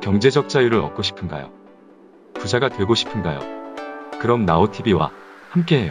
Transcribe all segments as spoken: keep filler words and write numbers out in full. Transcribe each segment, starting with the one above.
경제적 자유를 얻고 싶은가요? 부자가 되고 싶은가요? 그럼 나우티비와 함께해요.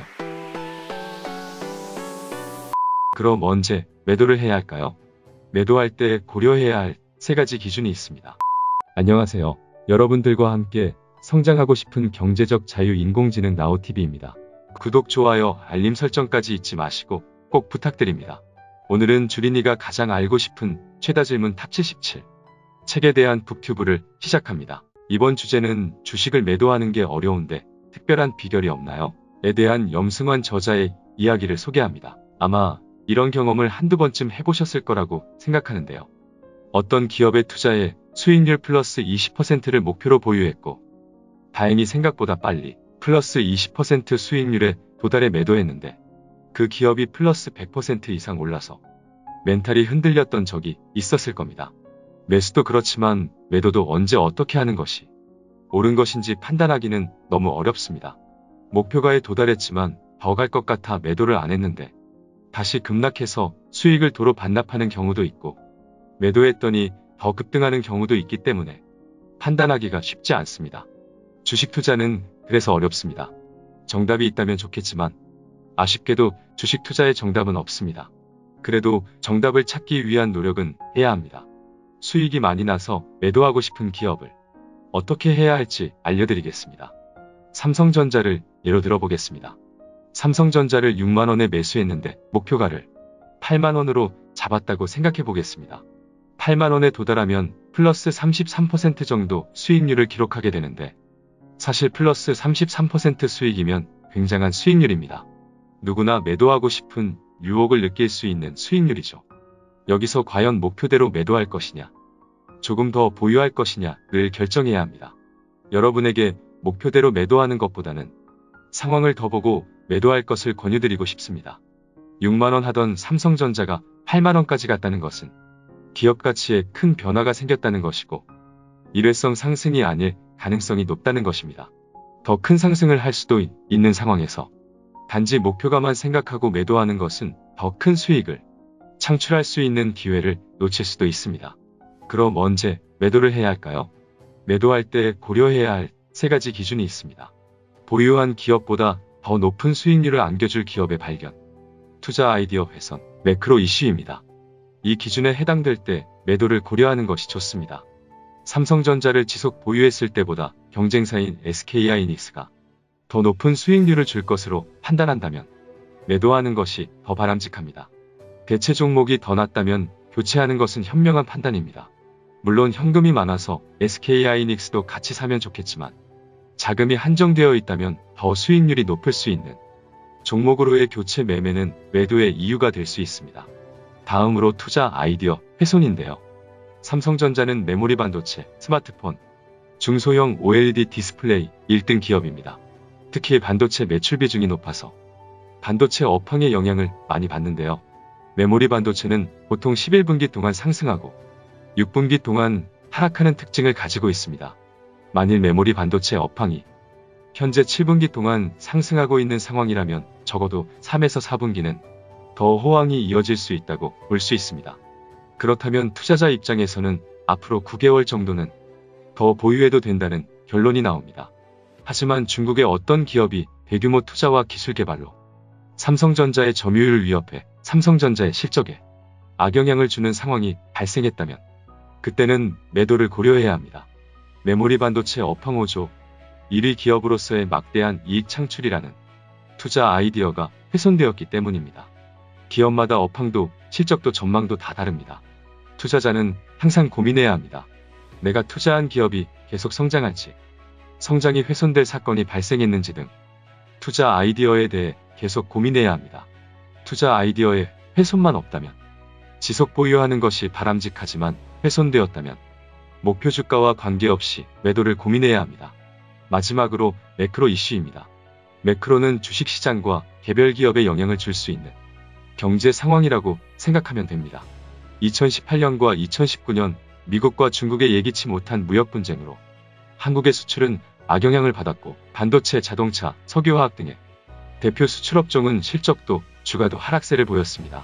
그럼 언제 매도를 해야 할까요? 매도할 때 고려해야 할 세 가지 기준이 있습니다. 안녕하세요. 여러분들과 함께 성장하고 싶은 경제적 자유 인공지능 나우티비입니다. 구독, 좋아요, 알림 설정까지 잊지 마시고 꼭 부탁드립니다. 오늘은 주린이가 가장 알고 싶은 최다 질문 탑 칠십칠 책에 대한 북튜브를 시작합니다. 이번 주제는 주식을 매도하는 게 어려운데 특별한 비결이 없나요? 에 대한 염승환 저자의 이야기를 소개합니다. 아마 이런 경험을 한두 번쯤 해보셨을 거라고 생각하는데요. 어떤 기업에 투자해 수익률 플러스 이십 퍼센트를 목표로 보유했고 다행히 생각보다 빨리 플러스 이십 퍼센트 수익률에 도달해 매도했는데 그 기업이 플러스 백 퍼센트 이상 올라서 멘탈이 흔들렸던 적이 있었을 겁니다. 매수도 그렇지만 매도도 언제 어떻게 하는 것이 옳은 것인지 판단하기는 너무 어렵습니다. 목표가에 도달했지만 더 갈 것 같아 매도를 안 했는데 다시 급락해서 수익을 도로 반납하는 경우도 있고 매도했더니 더 급등하는 경우도 있기 때문에 판단하기가 쉽지 않습니다. 주식 투자는 그래서 어렵습니다. 정답이 있다면 좋겠지만 아쉽게도 주식 투자의 정답은 없습니다. 그래도 정답을 찾기 위한 노력은 해야 합니다. 수익이 많이 나서 매도하고 싶은 기업을 어떻게 해야 할지 알려드리겠습니다. 삼성전자를 예로 들어보겠습니다. 삼성전자를 육만 원에 매수했는데 목표가를 팔만 원으로 잡았다고 생각해 보겠습니다. 팔만 원에 도달하면 플러스 삼십삼 퍼센트 정도 수익률을 기록하게 되는데 사실 플러스 삼십삼 퍼센트 수익이면 굉장한 수익률입니다. 누구나 매도하고 싶은 유혹을 느낄 수 있는 수익률이죠. 여기서 과연 목표대로 매도할 것이냐, 조금 더 보유할 것이냐를 결정해야 합니다. 여러분에게 목표대로 매도하는 것보다는 상황을 더 보고 매도할 것을 권유드리고 싶습니다. 육만 원 하던 삼성전자가 팔만 원까지 갔다는 것은 기업 가치에 큰 변화가 생겼다는 것이고 일회성 상승이 아닐 가능성이 높다는 것입니다. 더 큰 상승을 할 수도 있는 상황에서 단지 목표가만 생각하고 매도하는 것은 더 큰 수익을 창출할 수 있는 기회를 놓칠 수도 있습니다. 그럼 언제 매도를 해야 할까요? 매도할 때 고려해야 할 세 가지 기준이 있습니다. 보유한 기업보다 더 높은 수익률을 안겨줄 기업의 발견, 투자 아이디어 훼손, 매크로 이슈입니다. 이 기준에 해당될 때 매도를 고려하는 것이 좋습니다. 삼성전자를 지속 보유했을 때보다 경쟁사인 에스케이하이닉스가 더 높은 수익률을 줄 것으로 판단한다면 매도하는 것이 더 바람직합니다. 대체 종목이 더 낮다면 교체하는 것은 현명한 판단입니다. 물론 현금이 많아서 에스케이하이닉스도 같이 사면 좋겠지만 자금이 한정되어 있다면 더 수익률이 높을 수 있는 종목으로의 교체 매매는 매도의 이유가 될 수 있습니다. 다음으로 투자 아이디어 훼손인데요. 삼성전자는 메모리 반도체, 스마트폰, 중소형 오엘이디 디스플레이 일 등 기업입니다. 특히 반도체 매출 비중이 높아서 반도체 업황의 영향을 많이 받는데요. 메모리 반도체는 보통 십일 분기 동안 상승하고 육 분기 동안 하락하는 특징을 가지고 있습니다. 만일 메모리 반도체 업황이 현재 칠 분기 동안 상승하고 있는 상황이라면 적어도 삼에서 사 분기는 더 호황이 이어질 수 있다고 볼 수 있습니다. 그렇다면 투자자 입장에서는 앞으로 구 개월 정도는 더 보유해도 된다는 결론이 나옵니다. 하지만 중국의 어떤 기업이 대규모 투자와 기술 개발로 삼성전자의 점유율을 위협해 삼성전자의 실적에 악영향을 주는 상황이 발생했다면 그때는 매도를 고려해야 합니다. 메모리 반도체 업황 호조, 일 위 기업으로서의 막대한 이익 창출이라는 투자 아이디어가 훼손되었기 때문입니다. 기업마다 업황도 실적도 전망도 다 다릅니다. 투자자는 항상 고민해야 합니다. 내가 투자한 기업이 계속 성장할지, 성장이 훼손될 사건이 발생했는지 등 투자 아이디어에 대해 계속 고민해야 합니다. 투자 아이디어에 훼손만 없다면, 지속 보유하는 것이 바람직하지만 훼손되었다면 목표 주가와 관계없이 매도를 고민해야 합니다. 마지막으로 매크로 이슈입니다. 매크로는 주식시장과 개별 기업에 영향을 줄 수 있는 경제 상황이라고 생각하면 됩니다. 이천십팔 년과 이천십구 년 미국과 중국의 예기치 못한 무역 분쟁으로 한국의 수출은 악영향을 받았고 반도체, 자동차, 석유화학 등의 대표 수출업종은 실적도 주가도 하락세를 보였습니다.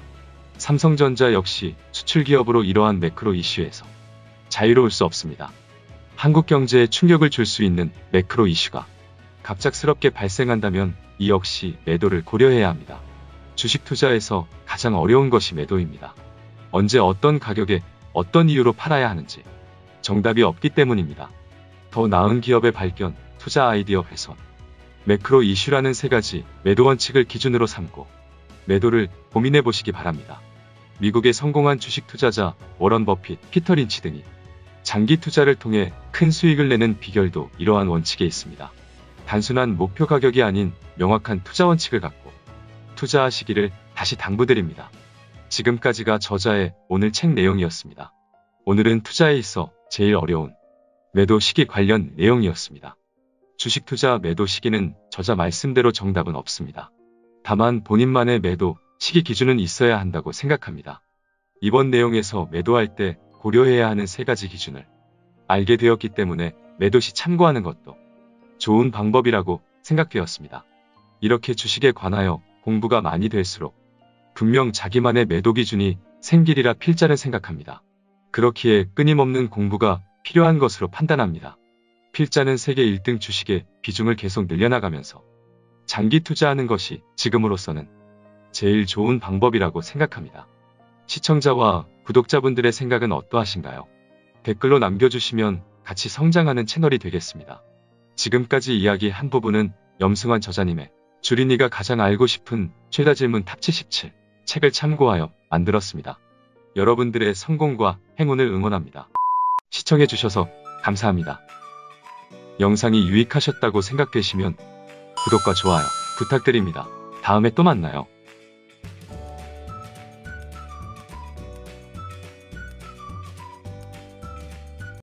삼성전자 역시 수출 기업으로 이러한 매크로 이슈에서 자유로울 수 없습니다. 한국 경제에 충격을 줄 수 있는 매크로 이슈가 갑작스럽게 발생한다면 이 역시 매도를 고려해야 합니다. 주식 투자에서 가장 어려운 것이 매도입니다. 언제 어떤 가격에 어떤 이유로 팔아야 하는지 정답이 없기 때문입니다. 더 나은 기업의 발견, 투자 아이디어 훼손, 매크로 이슈라는 세 가지 매도 원칙을 기준으로 삼고 매도를 고민해 보시기 바랍니다. 미국의 성공한 주식 투자자 워런 버핏, 피터 린치 등이 장기 투자를 통해 큰 수익을 내는 비결도 이러한 원칙에 있습니다. 단순한 목표 가격이 아닌 명확한 투자 원칙을 갖고 투자하시기를 다시 당부드립니다. 지금까지가 저자의 오늘 책 내용이었습니다. 오늘은 투자에 있어 제일 어려운 매도 시기 관련 내용이었습니다. 주식 투자 매도 시기는 저자 말씀대로 정답은 없습니다. 다만 본인만의 매도 시기 기준은 있어야 한다고 생각합니다. 이번 내용에서 매도할 때 고려해야 하는 세 가지 기준을 알게 되었기 때문에 매도 시 참고하는 것도 좋은 방법이라고 생각되었습니다. 이렇게 주식에 관하여 공부가 많이 될수록 분명 자기만의 매도 기준이 생기리라 필자는 생각합니다. 그렇기에 끊임없는 공부가 필요한 것으로 판단합니다. 필자는 세계 일 등 주식의 비중을 계속 늘려나가면서 장기 투자하는 것이 지금으로서는 제일 좋은 방법이라고 생각합니다. 시청자와 구독자분들의 생각은 어떠하신가요? 댓글로 남겨주시면 같이 성장하는 채널이 되겠습니다. 지금까지 이야기한 부분은 염승환 저자님의 주린이가 가장 알고 싶은 최다 질문 탑 칠십칠 책을 참고하여 만들었습니다. 여러분들의 성공과 행운을 응원합니다. 시청해주셔서 감사합니다. 영상이 유익하셨다고 생각되시면 구독과 좋아요 부탁드립니다. 다음에 또 만나요.